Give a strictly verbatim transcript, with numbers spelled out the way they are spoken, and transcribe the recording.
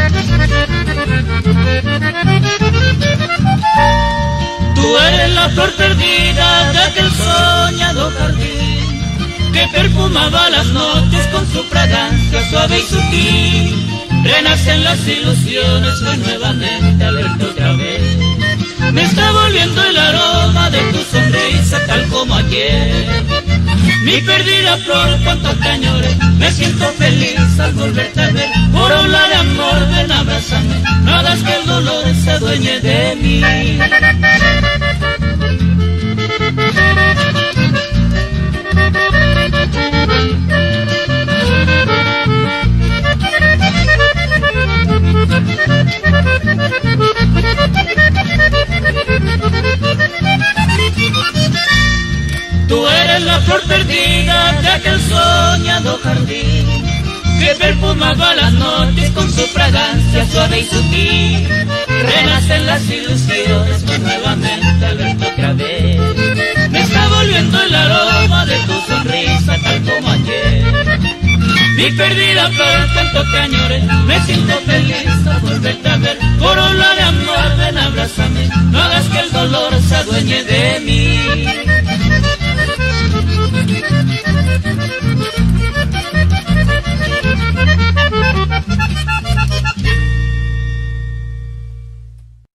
Tú eres la flor perdida de aquel soñado jardín que perfumaba las noches con su fragancia suave y sutil. Renacen las ilusiones, hoy nuevamente al verte otra vez. Me está volviendo el aroma de tu sonrisa tal como ayer. Mi perdida flor, cuánto te añoré, me siento feliz al volverte a ver. Por ola de amor, ven abrázame, no hagas que el dolor se adueñe de mí. Tú eres la flor perdida de aquel soñado jardín que perfumaba las noches con su fragancia suave y sutil. Renacen las ilusiones, pues nuevamente al verte otra vez. Me está volviendo el aroma de tu sonrisa tal como ayer. Mi perdida flor, tanto te añoré, me siento feliz al volverte a ver. Por ola de amor, ven abrázame, no hagas que el dolor se adueñe de